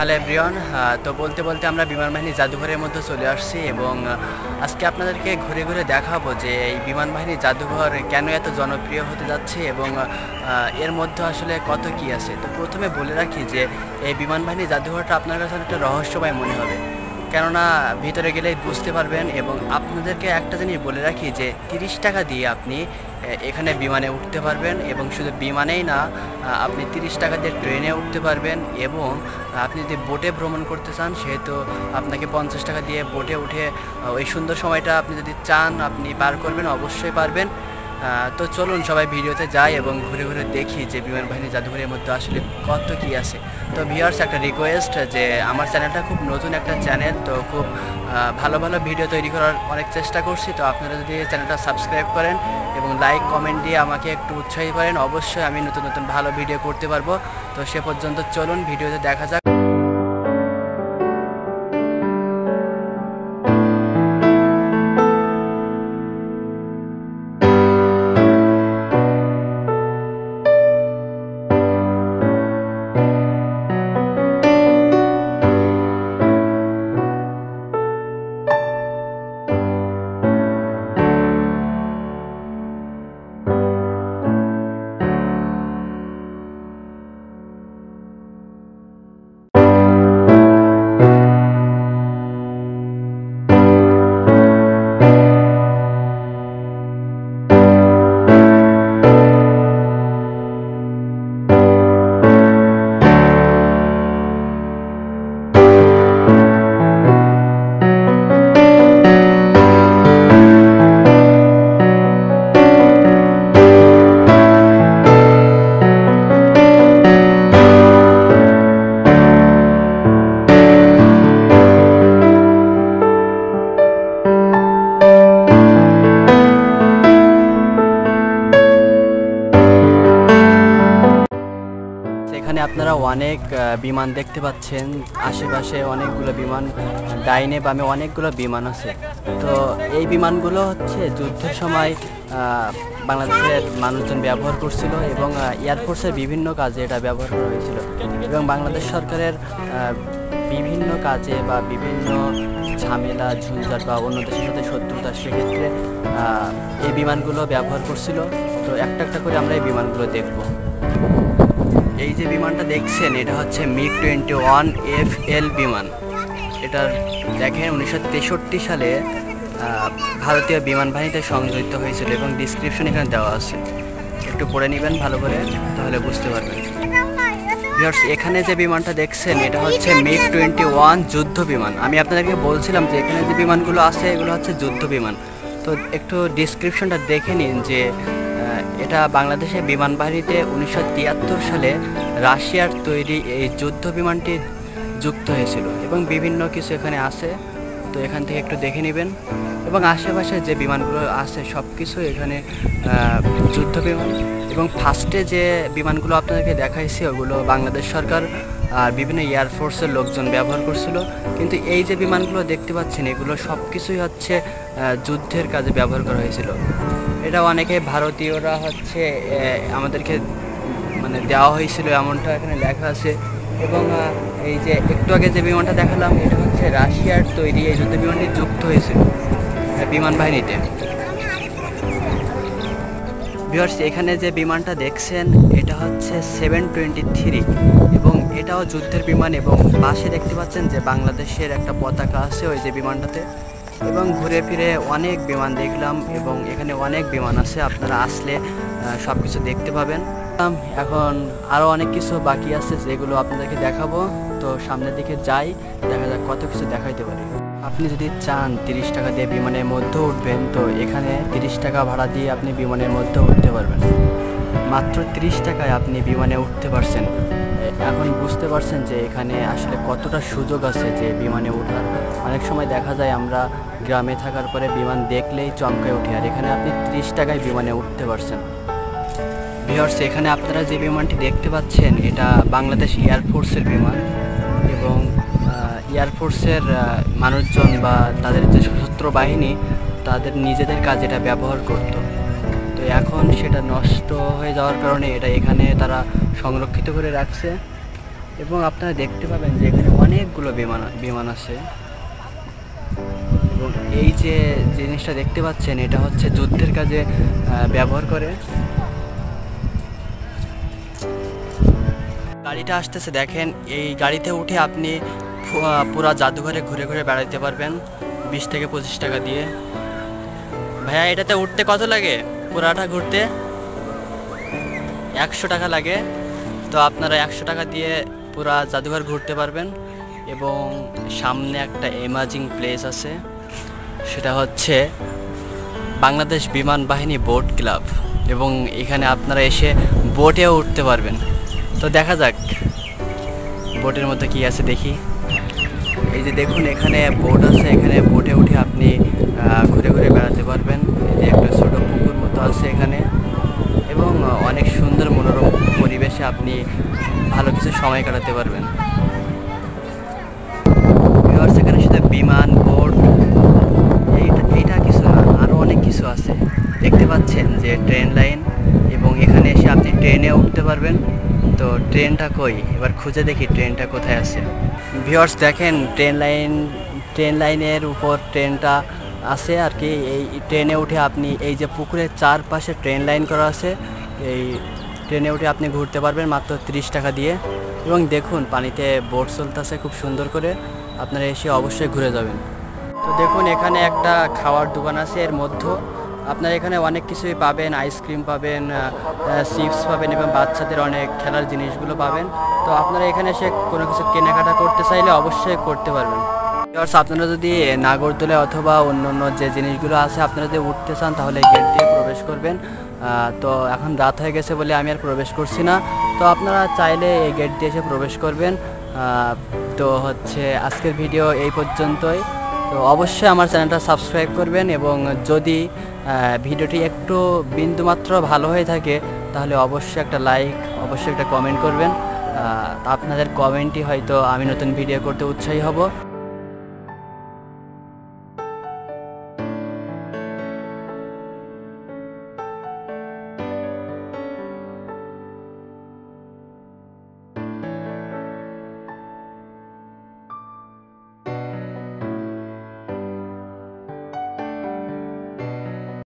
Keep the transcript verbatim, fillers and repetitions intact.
Hello everyone, তো বলতে বলতে আমরা বিমান বাহিনী জাদুঘরের মধ্যে চলে আসছি এবং আজকে আপনাদেরকে ঘুরে ঘুরে দেখাবো যে এই বিমান বাহিনী জাদুঘর কেন এত জনপ্রিয় হতে যাচ্ছে এবং এর মধ্যে আসলে কত কি আছে। তো প্রথমে বলে রাখি যে এই বিমান বাহিনী জাদুঘরটা আপনার কাছে একটা রহস্যময় মনে হবে, কেননা ভিতরে গেলেই বুঝতে পারবেন। এবং আপনাদেরকে একটা জিনিস বলে রাখি যে তিরিশ টাকা দিয়ে আপনি এখানে বিমানে উঠতে পারবেন এবং শুধু বিমানেই না, আপনি তিরিশ টাকা দিয়ে ট্রেনে উঠতে পারবেন এবং আপনি যদি বোটে ভ্রমণ করতে চান সেহেতু আপনাকে পঞ্চাশ টাকা দিয়ে বোটে উঠে ওই সুন্দর সময়টা আপনি যদি চান আপনি পার করবেন, অবশ্যই পারবেন। তো চলুন সবাই ভিডিওতে যাই এবং ঘুরে ঘুরে দেখি যে বিমান বাহিনী জাদুঘরের মধ্যে আসলে কত কি আছে। তো ভিউয়ার্স, একটা রিকোয়েস্ট যে আমার চ্যানেলটা খুব নতুন একটা চ্যানেল, তো খুব ভালো ভালো ভিডিও তৈরি করার অনেক চেষ্টা করছি। তো আপনারা যদি চ্যানেলটা সাবস্ক্রাইব করেন এবং লাইক কমেন্ট দিয়ে আমাকে একটু উৎসাহী করেন, অবশ্যই আমি নতুন নতুন ভালো ভিডিও করতে পারবো। তো সে পর্যন্ত চলুন ভিডিওতে দেখা যাক। এখানে আপনারা অনেক বিমান দেখতে পাচ্ছেন, আশেপাশে অনেকগুলো বিমান, ডাইনে বামে অনেকগুলো বিমান আছে। তো এই বিমানগুলো হচ্ছে যুদ্ধের সময় বাংলাদেশের মানুষজন ব্যবহার করছিল এবং এয়ারফোর্সের বিভিন্ন কাজে এটা ব্যবহার করা হয়েছিল এবং বাংলাদেশ সরকারের বিভিন্ন কাজে বা বিভিন্ন ঝামেলা ঝঞ্ঝাট বা অন্য দেশের সাথে শত্রুতা, সেক্ষেত্রে এই বিমানগুলো ব্যবহার করছিল। তো একটা একটা করে আমরা এই বিমানগুলো দেখব। এই যে বিমানটা দেখছেন এটা হচ্ছে MiG twenty one F L বিমান। এটার দেখেন উনিশশো তেষট্টি সালে ভারতীয় বিমান বাহিনীতে সংযোজিত হয়েছিল এবং ডিসক্রিপশন এখানে দেওয়া আছে, একটু পড়ে নেবেন ভালো করে, তাহলে বুঝতে পারবেন। ভিউয়ার্স, এখানে যে বিমানটা দেখছেন এটা হচ্ছে মিগ টোয়েন্টি ওয়ান যুদ্ধ বিমান। আমি আপনাদেরকে বলছিলাম যে এখানে যে বিমানগুলো আছে এগুলো হচ্ছে যুদ্ধ বিমান। তো একটু ডিসক্রিপশনটা দেখে নিন যে এটা বাংলাদেশের বিমান বাহিনীতে উনিশশো তিয়াত্তর সালে রাশিয়ার তৈরি এই যুদ্ধ বিমানটি যুক্ত হয়েছিল এবং বিভিন্ন কিছু এখানে আছে। তো এখান থেকে একটু দেখে নেবেন এবং আশেপাশে যে বিমানগুলো আছে সব কিছু এখানে যুদ্ধ বিমান। এবং ফার্স্টে যে বিমানগুলো আপনাদেরকে দেখাইছি ওগুলো বাংলাদেশ সরকার আর বিভিন্ন এয়ারফোর্সের লোকজন ব্যবহার করছিল, কিন্তু এই যে বিমানগুলো দেখতে পাচ্ছেন এগুলো সব কিছুই হচ্ছে যুদ্ধের কাজে ব্যবহার করা হয়েছিল। এটা অনেকে ভারতীয়রা হচ্ছে আমাদেরকে মানে দেওয়া হয়েছিল এমনটা এখানে লেখা আছে। এবং এই যে একটু আগে যে বিমানটা দেখালাম এটা হচ্ছে রাশিয়ার তৈরি এই যুদ্ধ বিমানটি যুক্ত হয়েছিল বিমান বাহিনীতে। ভিউয়ার্স, এখানে যে বিমানটা দেখছেন এটা হচ্ছে সেভেন টোয়েন্টি থ্রি এবং এটাও যুদ্ধের বিমান এবং পাশে দেখতে পাচ্ছেন যে বাংলাদেশের একটা পতাকা আছে ওই যে বিমানটাতে। এবং ঘুরে ফিরে অনেক বিমান দেখলাম এবং এখানে অনেক বিমান আছে, আপনারা আসলে সব কিছু দেখতে পাবেন। এখন আরও অনেক কিছু বাকি আছে যেগুলো আপনাদেরকে দেখাবো। তো সামনের দিকে যাই, দেখা যাক কত কিছু দেখাইতে পারি। আপনি যদি চান তিরিশ টাকা দিয়ে বিমানের মধ্যে উঠবেন, তো এখানে তিরিশ টাকা ভাড়া দিয়ে আপনি বিমানের মধ্যে উঠতে পারবেন। মাত্র তিরিশ টাকায় আপনি বিমানে উঠতে পারছেন। এখন বুঝতে পারছেন যে এখানে আসলে কতটা সুযোগ আছে যে বিমানে ওঠার। অনেক সময় দেখা যায় আমরা গ্রামে থাকার পরে বিমান দেখলেই চমকায় উঠি, আর এখানে আপনি ত্রিশ টাকায় বিমানে উঠতে পারছেন। ভিউয়ার্স, এখানে আপনারা যে বিমানটি দেখতে পাচ্ছেন এটা বাংলাদেশ এয়ারফোর্সের বিমান এবং এয়ারফোর্সের মানুষজন বা তাদের যে সশস্ত্র বাহিনী তাদের নিজেদের কাজে এটা ব্যবহার করত। তো এখন সেটা নষ্ট হয়ে যাওয়ার কারণে এটা এখানে তারা সংরক্ষিত করে রাখছে এবং আপনারা দেখতে পাবেন যে এখানে অনেকগুলো বিমান বিমান আছে। এবং এই যে জিনিসটা দেখতে পাচ্ছেন এটা হচ্ছে যুদ্ধের কাজে ব্যবহার করে। গাড়িটা আসতেছে দেখেন, এই গাড়িতে উঠে আপনি পুরা জাদুঘরে ঘুরে ঘুরে বেড়াতে পারবেন বিশ থেকে পঁচিশ টাকা দিয়ে। ভাইয়া এটাতে উঠতে কত লাগে? পুরাটা ঘুরতে একশো টাকা লাগে। তো আপনারা একশো টাকা দিয়ে পুরা জাদুঘর ঘুরতে পারবেন। এবং সামনে একটা এমাজিং প্লেস আছে, সেটা হচ্ছে বাংলাদেশ বিমান বাহিনী বোট ক্লাব। এবং এখানে আপনারা এসে বোটেও উঠতে পারবেন। তো দেখা যাক বোটের মধ্যে কি আছে দেখি। এই যে দেখুন এখানে বোট আছে, এখানে বোটে উঠে আপনি ঘুরে ঘুরে বেড়াতে পারবেন। এই যে একটা ছোটো পুকুর মতো আছে এখানে, এবং অনেক সুন্দর মনোরম পরিবেশে আপনি ভালো কিছু সময় কাটাতে পারবেন। এখানে শুধু বিমান, বোট এইটা এইটা কিছু না, আরও অনেক কিছু আছে। দেখতে পাচ্ছেন যে ট্রেন লাইন, এবং এখানে এসে আপনি ট্রেনে উঠতে পারবেন। তো ট্রেনটা কই, এবার খুঁজে দেখি ট্রেনটা কোথায় আছে। ভিউয়ার্স দেখেন ট্রেন লাইন, ট্রেন লাইনের উপর ট্রেনটা আছে আর কি। এই ট্রেনে উঠে আপনি এই যে পুকুরের চারপাশে ট্রেন লাইন করা আছে, এই ট্রেনে উঠে আপনি ঘুরতে পারবেন মাত্র তিরিশ টাকা দিয়ে। এবং দেখুন পানিতে বোট চলতেছে খুব সুন্দর করে, আপনারা এসে অবশ্যই ঘুরে যাবেন। তো দেখুন এখানে একটা খাওয়ার দোকান আছে, এর মধ্যে আপনারা এখানে অনেক কিছুই পাবেন, আইসক্রিম পাবেন, চিপস পাবেন, এবং বাচ্চাদের অনেক খেলার জিনিসগুলো পাবেন। তো আপনারা এখানে এসে কোনো কিছু কেনাকাটা করতে চাইলে অবশ্যই করতে পারবেন। আপনারা যদি নাগরদোলা অথবা অন্য অন্য যে জিনিসগুলো আছে আপনারা যদি উঠতে চান তাহলে গেট দিয়ে প্রবেশ করবেন। তো এখন রাত হয়ে গেছে বলে আমি আর প্রবেশ করছি না। তো আপনারা চাইলে এই গেট দিয়ে এসে প্রবেশ করবেন। তো হচ্ছে আজকের ভিডিও এই পর্যন্তই। তো অবশ্যই আমার চ্যানেলটা সাবস্ক্রাইব করবেন, এবং যদি ভিডিওটি একটু বিন্দুমাত্র ভালো হয়ে থাকে তাহলে অবশ্যই একটা লাইক, অবশ্যই একটা কমেন্ট করবেন। আপনাদের কমেন্টই হয়তো আমি নতুন ভিডিও করতে উৎসাহী হব।